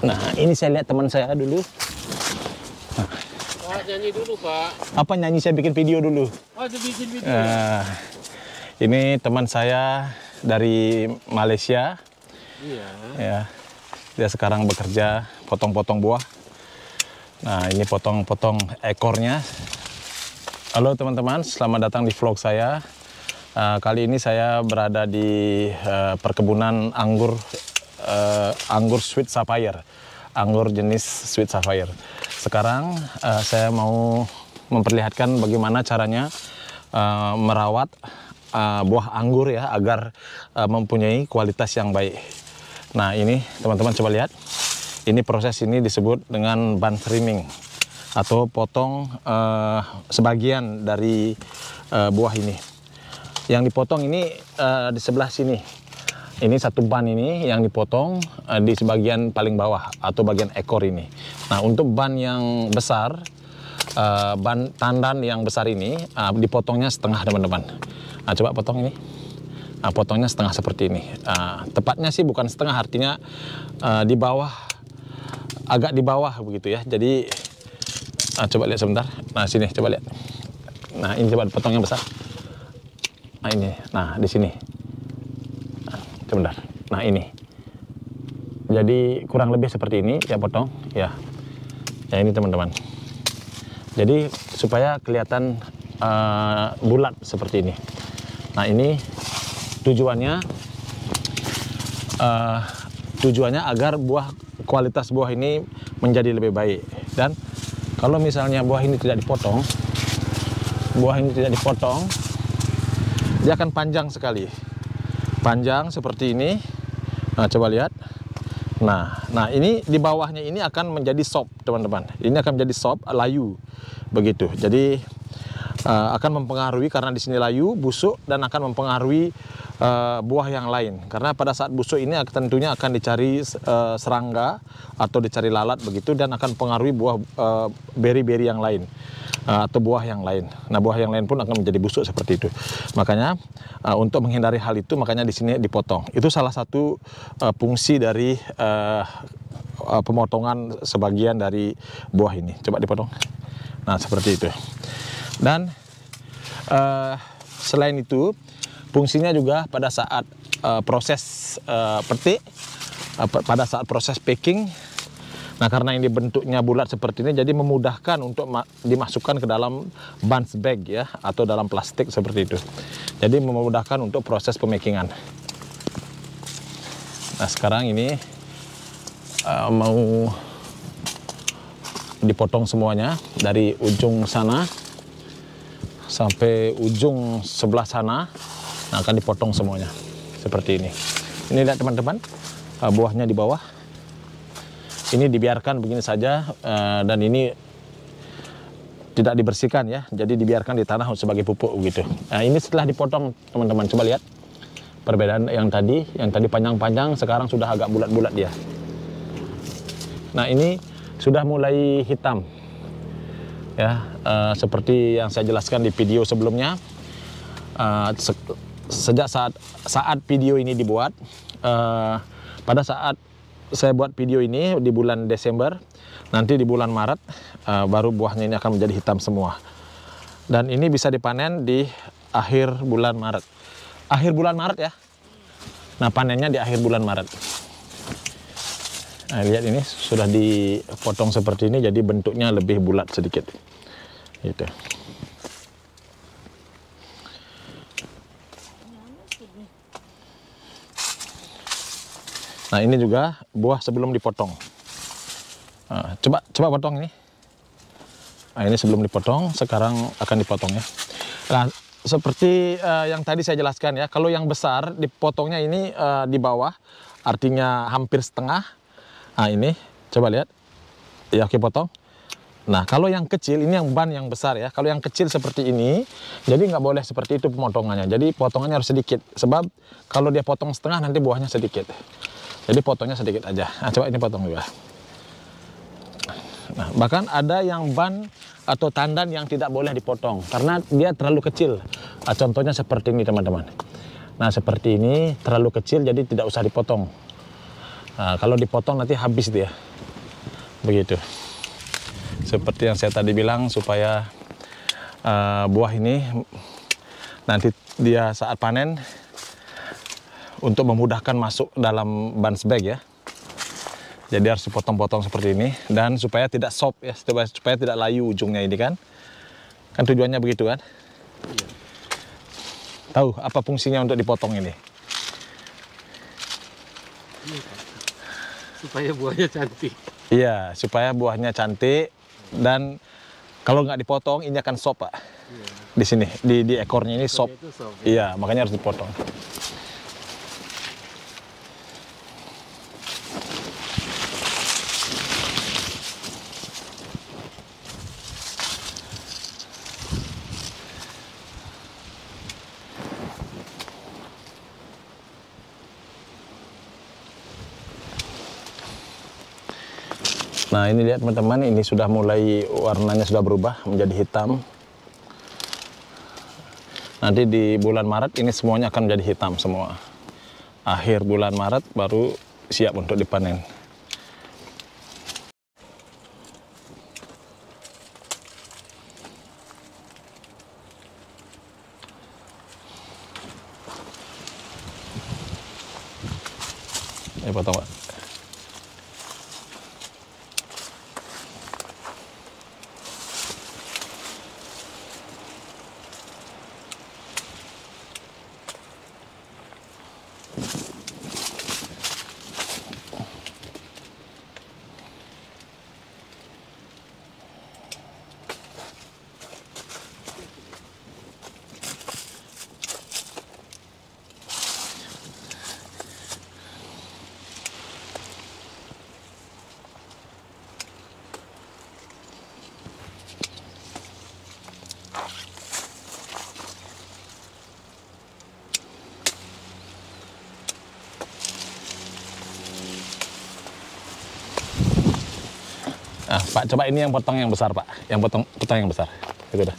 Nah, ini saya lihat teman saya dulu. Pak, nyanyi dulu, Pak. Apa nyanyi? Saya bikin video dulu. Oh, bikin video. Ini teman saya dari Malaysia. Iya. Ya, dia sekarang bekerja potong-potong buah. Nah, ini potong-potong ekornya. Halo teman-teman, selamat datang di vlog saya. Kali ini saya berada di perkebunan anggur Sweet Sapphire, anggur jenis Sweet Sapphire. Sekarang saya mau memperlihatkan bagaimana caranya merawat buah anggur ya agar mempunyai kualitas yang baik. Nah, ini teman-teman coba lihat. Ini proses ini disebut dengan bun trimming atau potong sebagian dari buah ini. Yang dipotong ini di sebelah sini. Ini satu ban ini yang dipotong di sebagian paling bawah atau bagian ekor ini. Nah, untuk ban yang besar, ban tandan yang besar ini dipotongnya setengah teman-teman. Nah, coba potong ini. Nah, potongnya setengah seperti ini. Tepatnya sih bukan setengah, artinya di bawah, agak di bawah begitu ya. Jadi coba lihat sebentar. Nah, sini coba lihat. Nah, ini coba potong yang besar. Nah, ini. Nah, di sini. Nah, sebentar. Nah, ini. Jadi kurang lebih seperti ini ya potong ya. Ya, ini teman-teman. Jadi supaya kelihatan bulat seperti ini. Nah, ini tujuannya agar kualitas buah ini menjadi lebih baik. Dan kalau misalnya buah ini tidak dipotong, dia akan panjang sekali, panjang seperti ini. Nah, coba lihat. Nah, ini di bawahnya ini akan menjadi sop, teman-teman. Ini akan menjadi sop, layu, begitu. Jadi akan mempengaruhi karena di sini layu, busuk, dan akan mempengaruhi buah yang lain. Karena pada saat busuk ini tentunya akan dicari serangga atau dicari lalat begitu, dan akan mempengaruhi buah beri-beri yang lain. Atau buah yang lain. Nah, buah yang lain pun akan menjadi busuk seperti itu. Makanya untuk menghindari hal itu, makanya di sini dipotong. Itu salah satu fungsi dari pemotongan sebagian dari buah ini. Coba dipotong. Nah, seperti itu. Dan selain itu, fungsinya juga pada saat proses petik, pada saat proses packing. Nah, karena ini bentuknya bulat seperti ini, jadi memudahkan untuk dimasukkan ke dalam bunch bag ya, atau dalam plastik seperti itu. Jadi memudahkan untuk proses pemakingan. Nah, sekarang ini mau dipotong semuanya dari ujung sana sampai ujung sebelah sana. Nah, akan dipotong semuanya seperti ini. Ini lihat teman-teman, buahnya di bawah. Ini dibiarkan begini saja, dan ini tidak dibersihkan ya, jadi dibiarkan di tanah sebagai pupuk gitu. Nah, ini setelah dipotong teman-teman, coba lihat perbedaan yang tadi panjang-panjang, sekarang sudah agak bulat-bulat dia. Nah, ini sudah mulai hitam ya, seperti yang saya jelaskan di video sebelumnya. Sejak saat video ini dibuat, pada saat saya buat video ini di bulan Desember, nanti di bulan Maret baru buahnya ini akan menjadi hitam semua. Dan ini bisa dipanen di akhir bulan Maret. Akhir bulan Maret ya. Nah, panennya di akhir bulan Maret. Nah, lihat ini sudah dipotong seperti ini, jadi bentuknya lebih bulat sedikit. Gitu. Nah, ini juga buah sebelum dipotong. Coba potong ini. Nah, ini sebelum dipotong, sekarang akan dipotong ya. Nah, seperti yang tadi saya jelaskan ya, kalau yang besar dipotongnya ini di bawah, artinya hampir setengah. Nah, ini coba lihat. Ya, oke, potong. Nah, kalau yang kecil, ini yang ban yang besar ya. Kalau yang kecil seperti ini, jadi nggak boleh seperti itu pemotongannya. Jadi potongannya harus sedikit. Sebab kalau dia potong setengah, nanti buahnya sedikit. Jadi potongnya sedikit aja. Nah, coba ini potong juga. Nah, bahkan ada yang ban atau tandan yang tidak boleh dipotong karena dia terlalu kecil. Nah, contohnya seperti ini teman-teman. Nah, seperti ini terlalu kecil, jadi tidak usah dipotong. Nah, kalau dipotong nanti habis dia. Begitu. Seperti yang saya tadi bilang, supaya buah ini nanti dia saat panen untuk memudahkan masuk dalam bunch bag ya. Jadi harus dipotong-potong seperti ini, dan supaya tidak sop ya, supaya tidak layu ujungnya ini kan. Kan tujuannya begitu kan? Iya. Tahu apa fungsinya untuk dipotong ini? Iya, Pak. Supaya buahnya cantik. Iya, supaya buahnya cantik, dan kalau nggak dipotong ini akan sop, Pak. Iya. Di sini, di ekornya ini sop. Itu sop, ya. Iya, makanya harus dipotong. Nah, ini lihat teman-teman, ini sudah mulai warnanya sudah berubah menjadi hitam. Nanti di bulan Maret ini semuanya akan menjadi hitam semua. Akhir bulan Maret baru siap untuk dipanen. Ini potong, Pak. Nah, Pak, coba ini yang potong yang besar, Pak. Yang potong yang besar. Itu dah.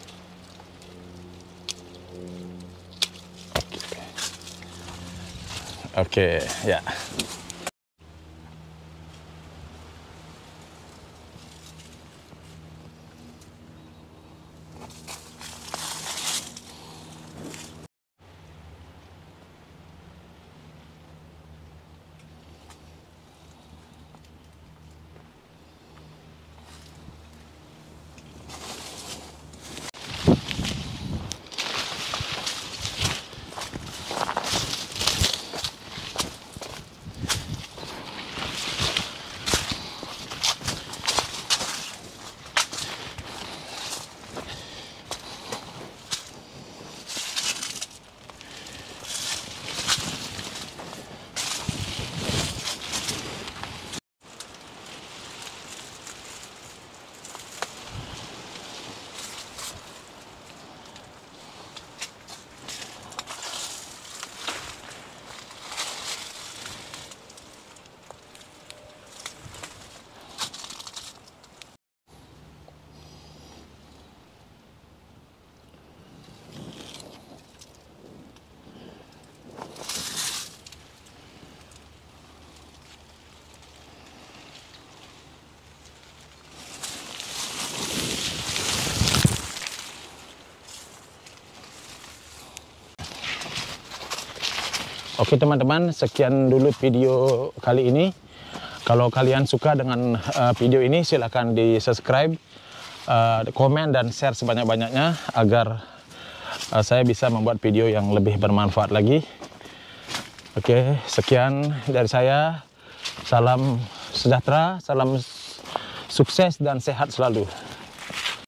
Oke, ya. Oke teman-teman, sekian dulu video kali ini. Kalau kalian suka dengan video ini, silakan di subscribe, komen, dan share sebanyak-banyaknya agar saya bisa membuat video yang lebih bermanfaat lagi. Oke, sekian dari saya. Salam sejahtera, salam sukses dan sehat selalu.